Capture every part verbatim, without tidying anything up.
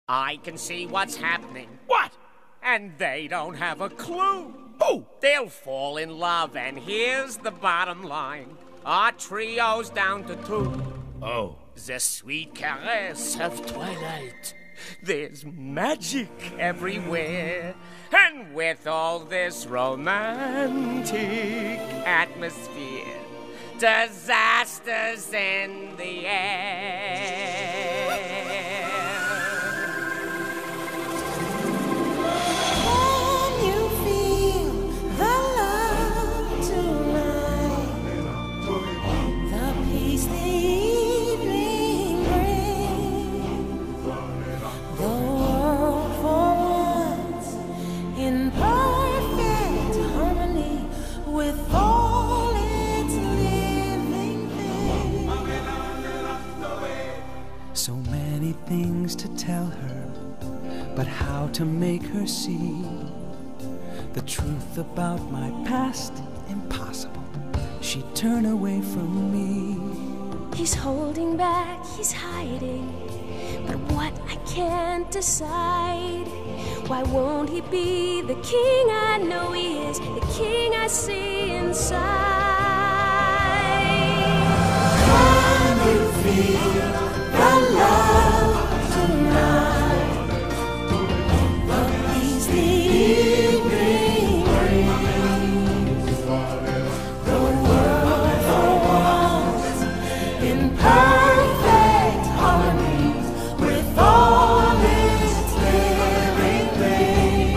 I can see what's happening. What? And they don't have a clue. Who? They'll fall in love, and here's the bottom line. Our trio's down to two. Oh. The sweet caress of twilight. There's magic everywhere. And with all this romantic atmosphere, disasters in the air. Can you feel the love tonight? The peace the evening brings. The world for once in perfect harmony with all its living things. So many things to tell her, but how to make her see the truth about my past? Impossible. She'd turn away from me. He's holding back, he's hiding, but what I can't decide. Why won't he be the king I know he is, the king I see inside? Can you feel the love tonight? The peace the evening brings. The world for once in perfect harmony with all its living things.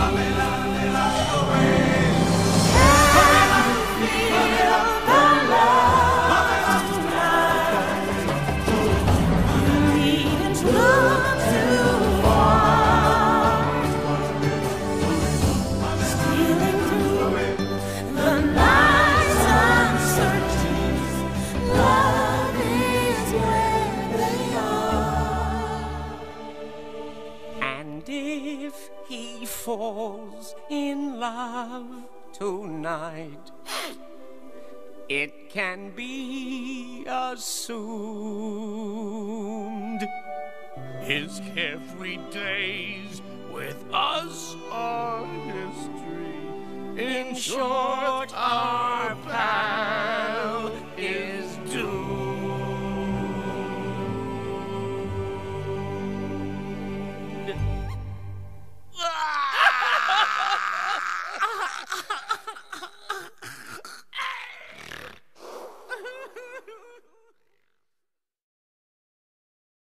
Can you feel the love tonight? You needn't look too far. Stealing through the night's uncertainties, love is where they are. And if he falls in love tonight, it can be assumed His carefree days with us are history. in short, our